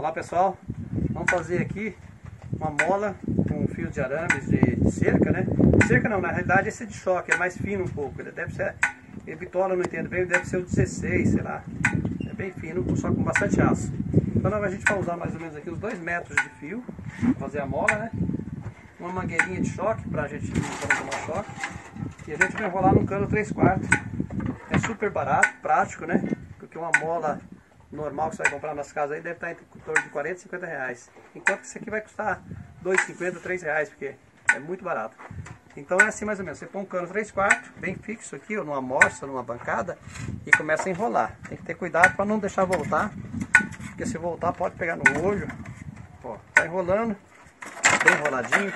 Olá pessoal, vamos fazer aqui uma mola com fio de arames de cerca, né? Cerca não, na realidade esse é de choque, é mais fino um pouco, ele deve ser, bitola não entendo bem, deve ser o 16, sei lá. É bem fino, só com bastante aço. Então a gente vai usar mais ou menos aqui os 2 metros de fio para fazer a mola, né? Uma mangueirinha de choque para a gente não tomar choque. E a gente vai enrolar num cano 3/4. É super barato, prático, né? Porque uma mola normal que você vai comprar nas casas aí deve estar em torno de 40 e 50 reais. Enquanto que isso aqui vai custar 2,50, 3 reais, porque é muito barato. Então é assim mais ou menos, você põe um cano 3/4, bem fixo aqui, ou numa moça, numa bancada, e começa a enrolar. Tem que ter cuidado para não deixar voltar, porque se voltar pode pegar no olho. Ó, tá enrolando, bem enroladinho.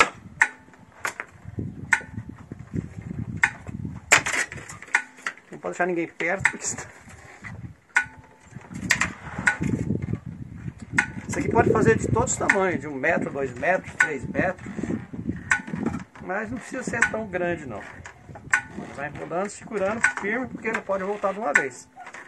Não pode deixar ninguém perto, porque isso aqui pode fazer de todos os tamanhos, de 1 metro, 2 metros, 3 metros. Mas não precisa ser tão grande não. Vai enrolando, segurando firme, porque não pode voltar de uma vez.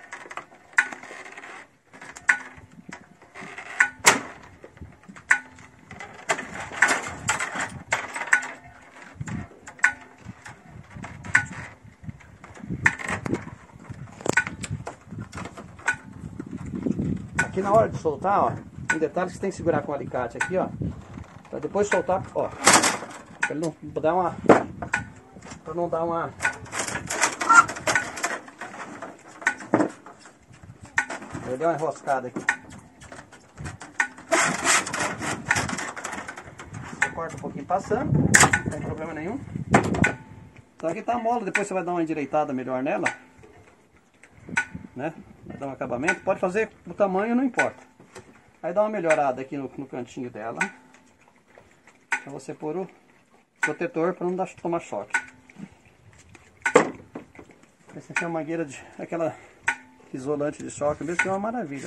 Aqui na hora de soltar, ó, um detalhe que você tem que segurar com o alicate aqui, ó, para depois soltar, ó, para ele não dar uma, para não dar uma, ele deu uma enroscada aqui. Você corta um pouquinho passando, não tem problema nenhum. Então aqui tá a mola, depois você vai dar uma endireitada melhor nela, né? Vai dar um acabamento, pode fazer o tamanho, não importa. Aí dá uma melhorada aqui no cantinho dela. Pra você pôr o protetor para não tomar choque. Essa aqui é uma mangueira de aquela isolante de choque mesmo, que é uma maravilha.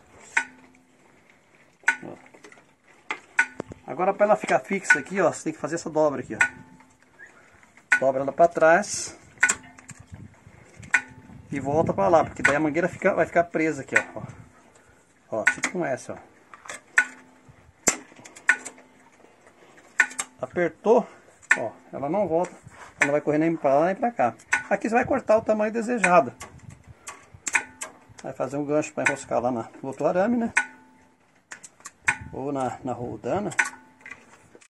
Ó. Agora para ela ficar fixa aqui, ó, você tem que fazer essa dobra aqui, ó. Dobra ela para trás e volta para lá, porque daí a mangueira vai ficar presa aqui, ó. Ó, tipo com essa, ó. Apertou, ó, ela não volta, ela não vai correr nem para lá nem para cá. Aqui você vai cortar o tamanho desejado. Vai fazer um gancho para enroscar lá no outro arame, né? Ou na roldana.